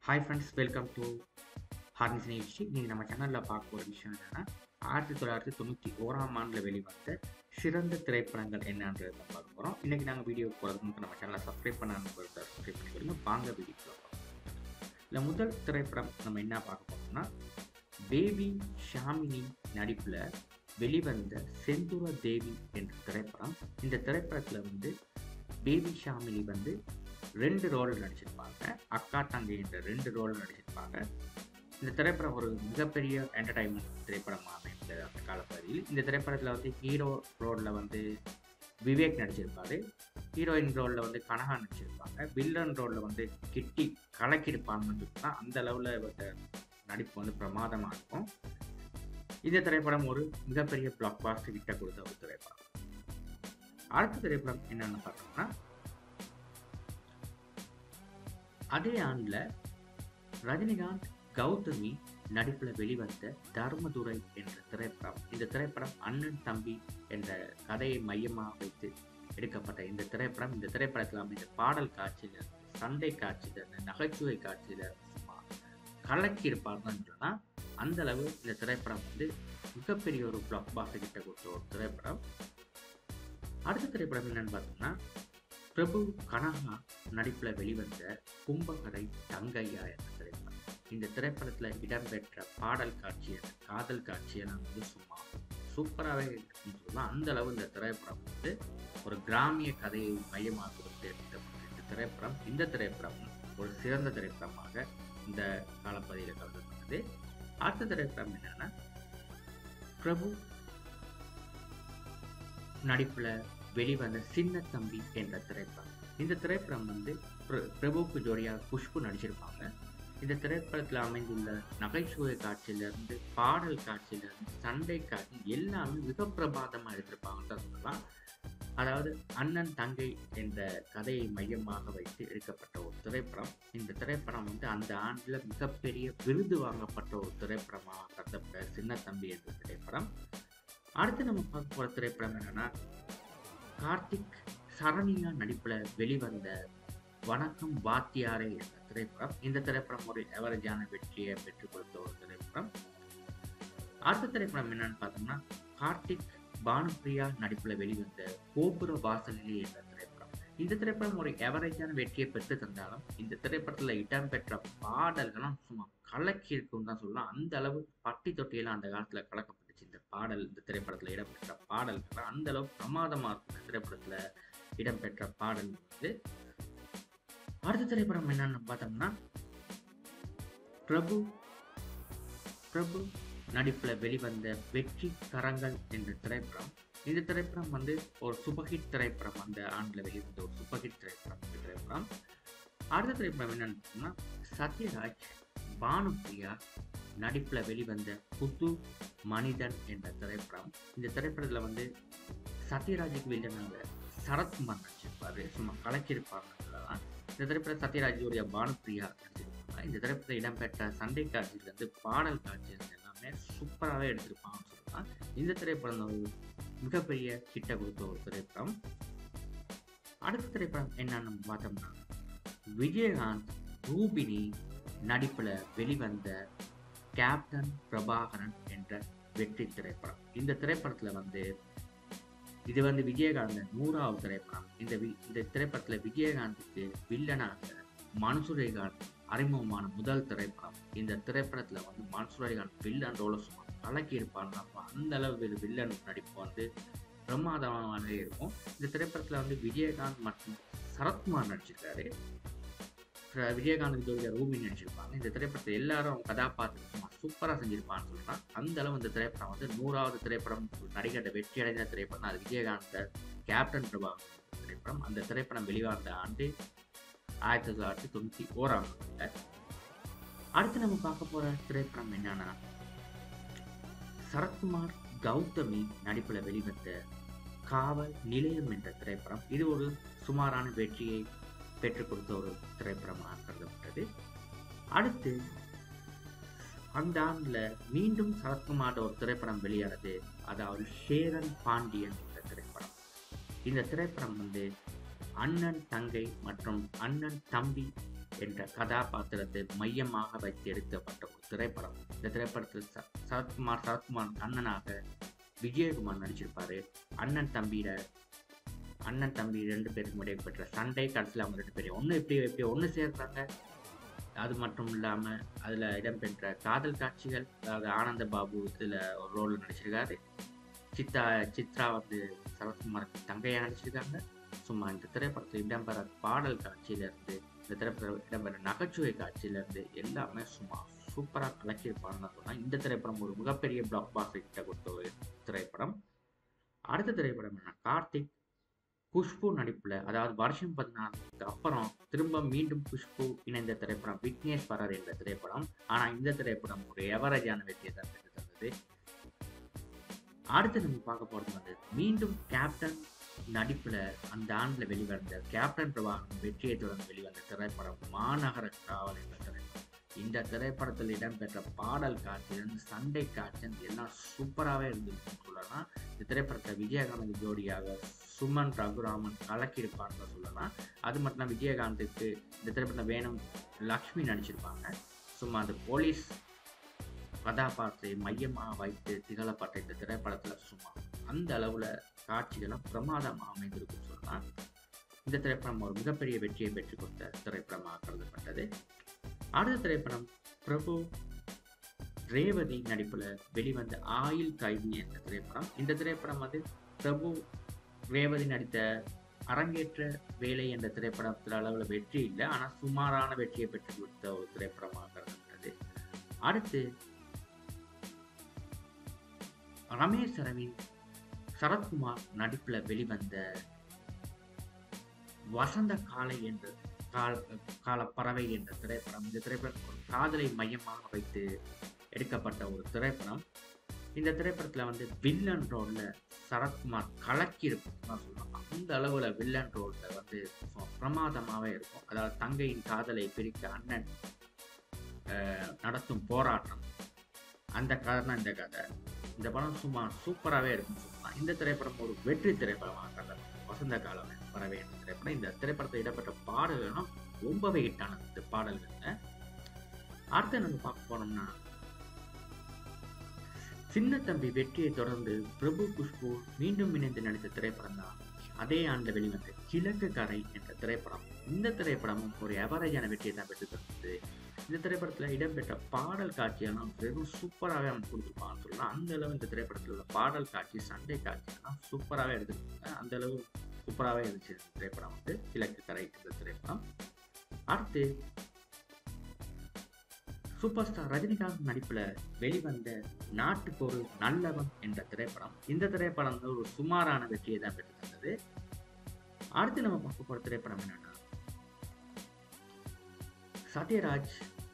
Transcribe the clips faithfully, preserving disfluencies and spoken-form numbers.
Hi friends, welcome to ஹார்னிஸ் நிகழ்ச்சி. நீங்கள் நம்ம சேனலில் பார்க்க போகிற விஷயம் என்னென்னா, ஆயிரத்தி தொள்ளாயிரத்தி தொண்ணூற்றி ஓராம் ஆண்டில் வெளிவந்த சிறந்த திரைப்படங்கள் என்னன்றதை பார்க்க போகிறோம். இன்றைக்கி நாங்கள் வீடியோ போகிறதுக்கு நம்ம சேனலை சப்ஸ்கிரைப் பண்ணாமல் சப்ஸ்கிரைப் பண்ணிக்கிறோங்க. வாங்க வீடியோ பார்க்கலாம். இல்லை, முதல் திரைப்படம் நம்ம என்ன பார்க்க போகிறோம்னா, பேபி ஷாமினி நடிப்பில் வெளிவந்த செந்தூர தேவி என்ற திரைப்படம். இந்த திரைப்படத்தில் வந்து பேபி ஷாமினி வந்து ரெண்டு ரோல் நடிச்சிருப்பாங்க. அக்கா தங்கை என்ற ரெண்டு ரோல் நடிச்சிருப்பாங்க. இந்த திரைப்படம் ஒரு மிகப்பெரிய என்டர்டைன்மெண்ட் திரைப்படமாக அமைந்தது அந்த காலப்பகுதியில். இந்த திரைப்படத்தில் வந்து ஹீரோ ரோலில் வந்து விவேக் நடிச்சிருப்பாரு, ஹீரோயின் ரோலில் வந்து கனகா நடிச்சிருப்பாங்க, வில்லன் ரோலில் வந்து கிட்டி கலக்கிருப்பாங்கன்னு சொன்னால் அந்த அளவில் நடிப்பு வந்து பிரமாதமாக இருக்கும். இந்த திரைப்படம் ஒரு மிகப்பெரிய பிளாக் பாஸ்டர் கிட்ட கொடுத்த ஒரு திரைப்படம். அடுத்த திரைப்படம் என்னென்னு பார்த்தோம்னா, அதே ஆண்டில் ரஜினிகாந்த் கௌதமி நடிப்பில் வெளிவந்த தர்மதுரை என்ற திரைப்படம். இந்த திரைப்படம் அண்ணன் தம்பி என்ற கதையை மையமாக வைத்து எடுக்கப்பட்ட இந்த திரைப்படம். இந்த திரைப்படத்தில் அமைந்த பாடல் காட்சியில், சண்டை காட்சியில், நகைச்சுவை காட்சியில் சும்மா கலக்கி இருப்பார்னு சொன்னால் அந்த அளவு இந்த திரைப்படம் வந்து மிகப்பெரிய ஒரு பிளாக் பாஸ்டர் கிட்ட கொடுத்த ஒரு திரைப்படம். அடுத்த திரைப்படம் என்னன்னு பார்த்தோம்னா, பிரபு கனகா நடிப்பில் வெளிவந்த கும்பகரை தங்கையா என்ற திரைப்படம். இந்த திரைப்படத்தில் இடம்பெற்ற பாடல் காட்சியை, காதல் காட்சியெல்லாம் வந்து சும்மா சூப்பராகவே இருக்குன்னு சொல்லலாம். அந்த அளவு இந்த திரைப்படம் வந்து ஒரு கிராமிய கதையை மையமாக கொடுத்து எடுக்கப்பட்ட இந்த திரைப்படம். இந்த திரைப்படம் ஒரு சிறந்த திரைப்படமாக இந்த காலப்பகுதியில் கருதப்பட்டது. அடுத்த திரைப்படம் என்னன்னா, பிரபு நடிப்பில் வெளிவந்த சின்ன தம்பி என்ற திரைப்படம். இந்த திரைப்படம் வந்து பிரபுக்கு ஜோடியாக குஷ்பு நடிச்சிருப்பாங்க. இந்த திரைப்படத்தில் அமைந்துள்ள நகைச்சுவை காட்சியிலிருந்து பாடல் காட்சியிலிருந்து சண்டை காட்சி எல்லாமே மிக பிரபாதமாக எடுத்திருப்பாங்கன்னு தான் சொல்லலாம். அதாவது அண்ணன் தங்கை என்ற கதையை மையமாக வைத்து எடுக்கப்பட்ட ஒரு திரைப்படம். இந்த திரைப்படம் வந்து அந்த ஆண்டில் மிகப்பெரிய விருது வாங்கப்பட்ட ஒரு திரைப்படமாக கருதப்பட்ட சின்ன தம்பி என்ற திரைப்படம். அடுத்து நம்ம பார்க்க போகிற திரைப்படம் என்னன்னா, கார்த்திக் சரணியா நடிப்பில் வெளிவந்த வணக்கம் வாத்தியாரே என்ற திரைப்படம். இந்த திரைப்படம் ஒரு எவரேஜான வெற்றியை பெற்றுக் கொடுத்த ஒரு திரைப்படம். அடுத்த திரைப்படம் என்னன்னு பார்த்தோம்னா, கார்த்திக் பானுப்பிரியா நடிப்பில் வெளிவந்த கோபுர வாசலிலே என்ற திரைப்படம். இந்த திரைப்படம் ஒரு எவரேஜான வெற்றியை பெற்று தந்தாலும் இந்த திரைப்படத்தில் இடம்பெற்ற பாடல்களும் சும்மா கலக்கி இருக்குன்னு தான் சொல்லலாம். அந்த அளவு பட்டி தொட்டியெல்லாம் அந்த காலத்தில் கலக்கப்பட்டுச்சு. இந்த பாடல், இந்த திரைப்படத்தில் இடம்பெற்ற பாடல்கள் அந்த அளவு பிரமாதமாக இருக்கும். இந்த திரைப்படத்தில் இடம்பெற்ற பாடல் வந்து. அடுத்த திரைப்படம் என்னன்னு பார்த்தோம்னா, பிரபு பிரபு நடிப்பில் வெளிவந்த வெற்றி கரங்கள் என்ற திரைப்படம். இந்த திரைப்படம் வந்து ஒரு சூப்பர்ஹிட் திரைப்படம். அந்த ஆண்டில் வெளிவந்த ஒரு சூப்பர்ஹிட் திரைப்படம் இந்த திரைப்படம். அடுத்த திரைப்படம் என்னன்னு பார்த்தோம்னா, சத்யராஜ் பானுப்பிரியா நடிப்பில் வெளிவந்த புது மனிதன் என்ற திரைப்படம். இந்த திரைப்படத்தில் வந்து சத்யராஜுக்கு வில்லனாக சரத்குமார் நடிச்சிருப்பாரு. சும்மா கலக்கியிருப்பாங்க. இந்த திரைப்படம் சத்யராஜுடைய பானுப்பிரியா நடிச்சிருப்பாங்க. இந்த திரைப்படத்தில் இடம்பெற்ற சண்டை காட்சியிலிருந்து பாடல் காட்சிகள் எல்லாமே சூப்பராகவே எடுத்திருப்பாங்கன்னு சொல்லலாம். இந்த திரைப்படம் ஒரு மிகப்பெரிய ஹிட்டை கொடுத்த ஒரு திரைப்படம். அடுத்த திரைப்படம் என்னன்னு பார்த்தோம்னா, விஜயகாந்த் ரூபினி நடிப்பில் வெளிவந்த கேப்டன் பிரபாகரன் என்ற வெற்றி திரைப்படம். இந்த திரைப்படத்தில் வந்து இது வந்து விஜயகாந்த் நூறாவது திரைப்படம். இந்த இந்த திரைப்படத்தில் விஜயகாந்துக்கு வில்லனாக மன்சூரைகான் அறிமுகமான முதல் திரைப்படம். இந்த திரைப்படத்தில் வந்து மன்சூரைகான் வில்லன் ரோல சும்மா கலக்கி இருப்பாங்க. அந்த அளவு வில்லன் நடிப்பு வந்து பிரமாதமாக இருக்கும். இந்த திரைப்படத்தில் வந்து விஜயகாந்த் மற்றும் சரத்குமார் நடிச்சிருக்காரு. விஜயகாந்த் ஜோதியா ரூபினி நடிச்சிருப்பாங்க. இந்த திரைப்படத்தை எல்லாரும் கதாபாத்திரம் சும்மா சூப்பராக செஞ்சிருப்பான்னு சொல்லலாம். அந்த அளவு இந்த திரைப்படம் வந்து நூறாவது திரைப்படம் நடிகர் வெற்றி அடைந்த திரைப்படம். அது விஜயகாந்த கேப்டன் பிரபாகரன் திரைப்படம். அந்த திரைப்படம் வெளிவந்த ஆண்டு ஆயிரத்தி தொள்ளாயிரத்தி தொண்ணூற்றி ஓராம் ஆண்டு. அடுத்து நம்ம பார்க்க போற திரைப்படம் என்னன்னா, சரத்குமார் கௌதமி நடிப்பில் வெளிவந்த காவல் நிலையம் என்ற திரைப்படம். இது ஒரு சுமாரான வெற்றியை பெற்றுக் கொடுத்த ஒரு திரைப்படமாக கருதப்பட்டது. அடுத்து அந்த ஆண்டில் மீண்டும் சரத்குமார் ஒரு திரைப்படம் வெளியானது. அதாவது சேரன் பாண்டியன் என்ற திரைப்படம். இந்த திரைப்படம் வந்து அண்ணன் தங்கை மற்றும் அண்ணன் தம்பி என்ற கதாபாத்திரத்தை மையமாக வைத்து எடுக்கப்பட்ட ஒரு திரைப்படம். இந்த திரைப்படத்தில் ச சரத்குமார் சரத்குமார் அண்ணனாக விஜயகுமார் நடிச்சிருப்பாரு. அண்ணன் தம்பியிட அண்ணன் தம்பி ரெண்டு பேருக்கும் இடைப்பெற்ற சண்டை, கடைசியில் அவங்க ரெண்டு பேரும் ஒன்று எப்படி எப்படி ஒன்று சேர்றாங்க. அது மட்டும் இல்லாமல் அதில் இடம்பெற்ற காதல் காட்சிகள், அதாவது ஆனந்த பாபு இதில் ஒரு ரோலில் நடிச்சிருக்காரு. சித்தா சித்ரா வந்து சரத்குமாருக்கு தங்கையாக நடிச்சிருக்காங்க. சும்மா இந்த திரைப்படத்தில் இடம்பெற பாடல் காட்சியிலேருந்து, இந்த திரைப்படம் இடம்பெற நகைச்சுவை காட்சியிலேருந்து எல்லாமே சும்மா சூப்பராக கலக்கியிருப்பாங்கன்னு சொன்னால் இந்த திரைப்படம் ஒரு மிகப்பெரிய பிளாக் பாஸ்டர் கிட்ட கொடுத்த ஒரு திரைப்படம். அடுத்த திரைப்படம் என்ன, கார்த்திக் குஷ்பு நடிப்புல, அதாவது வருஷம் பதினாலுக்கு அப்புறம் திரும்ப மீண்டும் குஷ்பு இணைந்த திரைப்படம் விக்னேஸ்வரர் என்ற திரைப்படம். ஆனா இந்த திரைப்படம் ஒரு எவரேஜான வெற்றியை தான் பெற்று தந்தது. அடுத்து நம்ம பார்க்க போறது வந்து மீண்டும் கேப்டன் நடிப்புல அந்த ஆண்டுல வெளிவந்த கேப்டன் பிரபாகரன் வெற்றியை தொடர்ந்து வெளிவந்த திரைப்படம் மாநகர காவல் என்ற திரைப்படம். இந்த திரைப்படத்தில் இடம்பெற்ற பாடல் காட்சி, சண்டை காட்சி எல்லாம் சூப்பராகவே இருந்திருக்குன்னு சொல்லலாம். இந்த திரைப்படத்தை விஜயகாந்த் ஜோடியாக சுமன் ரகுராமன் கலக்கியிருப்பார்னு சொல்லலாம். அது மட்டும் இல்லாமல் விஜயகாந்துக்கு இந்த திரைப்படத்தில் வேணும் லக்ஷ்மி நடிச்சிருப்பாங்க. சும்மா அந்த போலீஸ் கதாபாத்திரத்தை மையமாக வைத்து திகழப்பட்ட இந்த திரைப்படத்தில் சும்மா அந்த அளவில் காட்சிகளும் பிரமாதமாக அமைந்திருக்குன்னு சொல்லலாம். இந்த திரைப்படம் ஒரு மிகப்பெரிய வெற்றியை பெற்றுக் கொடுத்த திரைப்படமாக கருதப்பட்டது. அடுத்த திரைப்படம் பிரபு ரேவதி நடிப்புல வெளிவந்த ஆயுள் கைதி என்ற திரைப்படம். இந்த திரைப்படம் வந்து பிரபு ரேவதி நடித்த அரங்கேற்ற வேலை என்ற திரைப்படத்தில் அளவில் வெற்றி இல்லை, ஆனால் சுமாரான வெற்றியை பெற்றுக் கொடுத்த ஒரு திரைப்படமாக கருதப்பட்டது. அடுத்து ரமேஷ் அரவிந்த் சரத்குமார் நடிப்புல வெளிவந்த வசந்த காலை என்ற கால கால பறவை என்ற திரைப்படம். இந்த திரைப்படம் ஒரு காதலை மையமாக வைத்து எடுக்கப்பட்ட ஒரு திரைப்படம். இந்த திரைப்படத்தில் வந்து வில்லன் ரோலில் சரத்குமார் கலக்கி இருக்குன்னு தான் சொல்லலாம். அந்த அளவில் வில்லன் ரோலில் வந்து பிரமாதமாகவே இருக்கும். அதாவது தங்கையின் காதலை பிரிக்க அண்ணன் நடத்தும் போராட்டம், அந்த கதை தான் இந்த கதை. இந்த படம் சும்மா சூப்பராகவே இருக்குன்னு சொல்லலாம். இந்த திரைப்படம் ஒரு வெற்றி திரைப்படமாக கருதப்படும். வசந்த காலம் பறவை என்ற திரைப்படம். இந்த திரைப்படத்தில் இடம்பெற்ற பாடல்கள்லாம் ரொம்பவே ஹிட்டான இந்த பாடல்கள்ல. அடுத்து நம்ம பார்க்க போனோம்னா சின்ன தம்பி வெற்றியை தொடர்ந்து பிரபு குஷ்பு மீண்டும் இணைந்து நடித்த திரைப்படம் தான் அதே ஆண்டு வெளிவந்த கிழக்கு கரை என்ற திரைப்படம். இந்த திரைப்படமும் ஒரு எவரேஜான வெற்றியை தான் பெற்று தந்தது. இந்த திரைப்படத்தில் இடம்பெற்ற பாடல் காட்சியெல்லாம் வெறும் சூப்பராகவே அவங்க கொடுத்துருப்பான்னு சொல்லலாம். அந்த அளவு இந்த திரைப்படத்தில் உள்ள பாடல் காட்சி, சண்டை காட்சியெல்லாம் சூப்பராகவே எடுத்துருக்காங்க. அந்த அளவு சூப்பராகவே இருந்துச்சு இந்த திரைப்படம் வந்து கிழக்கு கரை இந்த திரைப்படம். அடுத்து சூப்பர் ஸ்டார் ரஜினிகாந்த் நடிப்புல வெளிவந்த நாட்டுக்கு ஒரு நல்லவன் என்ற திரைப்படம். இந்த திரைப்படம் வந்து ஒரு சுமாரான வெற்றியை தான் பெற்று தந்தது. அடுத்து நம்ம பார்க்க போற திரைப்படம் என்னன்னா சத்யராஜ்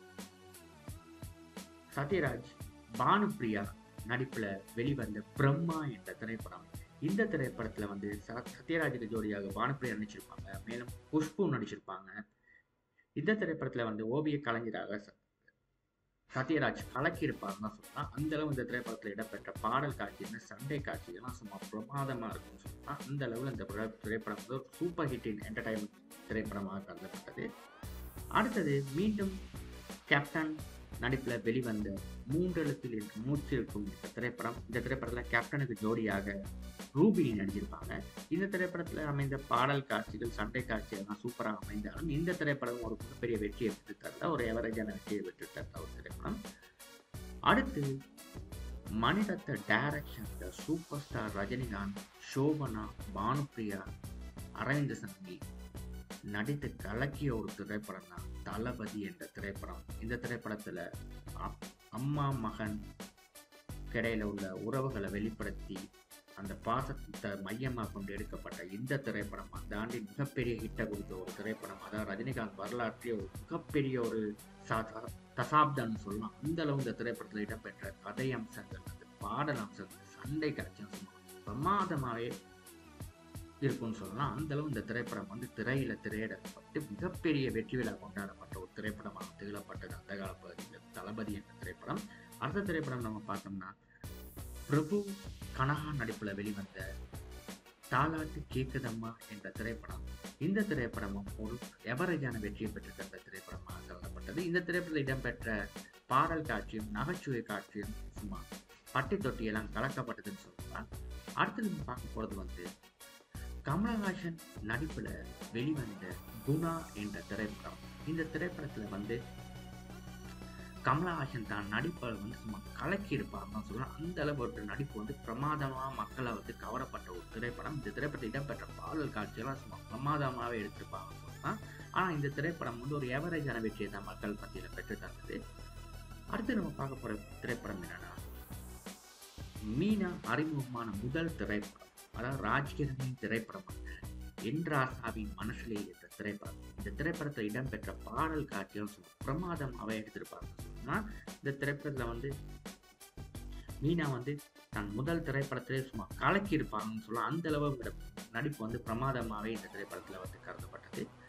சத்யராஜ் பானுப்பிரியா நடிப்புல வெளிவந்த பிரம்மா என்ற திரைப்படம். இந்த திரைப்படத்துல வந்து சத்யராஜுக்கு ஜோடியாக பானுப்பிரியா நடிச்சிருப்பாங்க, மேலும் குஷ்பு நடிச்சிருப்பாங்க. இந்த திரைப்படத்துல வந்து ஓவிய கலைஞராக சத்யராஜ் கலக்கியிருப்பாருன்னு சொல்லலாம். அந்த அளவு இந்த திரைப்படத்தில் இடம்பெற்ற பாடல் காட்சி, சண்டை காட்சிகள்லாம் சும்மா பிரமாதமா இருக்குன்னு சொல்லலாம். அந்த அளவில் இந்த திரைப்படம் வந்து ஒரு சூப்பர் ஹிட் என்டர்டைன்மெண்ட் திரைப்படமாக கருதப்பட்டது. அடுத்தது மீண்டும் கேப்டன் நடிப்புல வெளிவந்த மூன்றெழுத்தில் என்று மூச்சிருக்கும் இந்த திரைப்படம். இந்த திரைப்படத்தில் கேப்டனுக்கு ஜோடியாக ரூபினி நடிச்சிருப்பாங்க. இந்த திரைப்படத்தில் அமைந்த பாடல் காட்சிகள், சண்டை காட்சிகள்லாம் சூப்பராக அமைந்தாலும் இந்த திரைப்படம் ஒரு மிகப்பெரிய வெற்றியை பெற்று தரல, ஒரு எவரேஜான வெற்றியை பெற்று தரல ஒரு திரைப்படம். அடுத்து மணிரத்ன டைரக்ஷன்ல சூப்பர் ஸ்டார் ரஜினிகாந்த், சோபனா, பானுப்பிரியா, அரவிந்த் சங்கி நடித்து கலக்கிய ஒரு திரைப்படம் தான் தளபதி என்ற திரைப்படம். இந்த திரைப்படத்துல அம்மா மகன் கிடையில உள்ள உறவுகளை வெளிப்படுத்தி அந்த பாசத்தை மையமாக கொண்டு எடுக்கப்பட்ட இந்த திரைப்படம் அந்த ஆண்டின் மிகப்பெரிய ஹிட்டை கொடுத்த ஒரு திரைப்படம். அதாவது ரஜினிகாந்த் வரலாற்றிய ஒரு மிகப்பெரிய ஒரு தசாப்தம்னு சொல்லலாம். அந்த அளவு இந்த திரைப்படத்தில் இடம்பெற்ற கதை அம்சங்கள், அந்த பாடல் அம்சங்கள், சண்டை காட்சி பிரமாதமாகவே இருக்குன்னு சொல்லலாம். அந்த அளவு இந்த திரைப்படம் வந்து திரையில திரையிடப்பட்டு மிகப்பெரிய வெற்றி விழா கொண்டாடப்பட்ட ஒரு திரைப்படமாக திகழப்பட்டது அந்த கால பகுதியில் தளபதி என்ற திரைப்படம். அடுத்த திரைப்படம் நம்ம பார்த்தோம்னா பிரபு கனகா நடிப்புல வெளிவந்த தாலாட்டு கேக்குதம்மா என்ற திரைப்படம். இந்த திரைப்படமும் ஒரு எவரேஜான வெற்றியை பெற்றிருக்கிற திரைப்படமாக கருதப்பட்டது. இந்த திரைப்படத்தில் இடம்பெற்ற பாடல் காட்சியும் நகைச்சுவை காட்சியும் சும்மா பட்டி தொட்டியெல்லாம் கலக்கப்பட்டதுன்னு சொல்லலாம். அடுத்து நம்ம பார்க்க போறது வந்து கமலஹாசன் நடிப்புல வெளிவந்த குணா என்ற திரைப்படம். இந்த திரைப்படத்துல வந்து கமலஹாசன் தான் நடிப்பை வந்து சும்மா கலக்கி இருப்பாருன்னு சொல்லலாம். அந்த அளவு ஒரு நடிப்பு வந்து பிரமாதமா மக்களை வந்து கவரப்பட்ட ஒரு திரைப்படம். இந்த திரைப்படத்தில் இடம்பெற்ற பாடல் காட்சியெல்லாம் சும்மா பிரமாதமாகவே எடுத்திருப்பாங்க சொல்லலாம். ஆனா இந்த திரைப்படம் வந்து ஒரு எவரேஜான வெற்றியை தான் மக்கள் பத்தியில பெற்று தந்தது. அடுத்து நம்ம பார்க்க போற திரைப்படம் என்னன்னா மீனா அறிமுகமான முதல் திரைப்படம், அதாவது ராஜ்கிரனின் திரைப்படம் என்றாசாவின் மனசிலே என்ற திரைப்படம். இந்த திரைப்படத்தில் இடம்பெற்ற பாடல் காட்சிகள் பிரமாதமாகவே எடுத்திருப்பாங்க. இந்த திரைப்படத்துல வந்து மீனா வந்து தன் முதல் திரைப்படத்திலே சும்மா கலக்கி இருப்பாங்கன்னு சொல்லலாம். அந்த அளவு நடிப்பு வந்து பிரமாதமாகவே இந்த திரைப்படத்துல வந்து கருதப்பட்டது.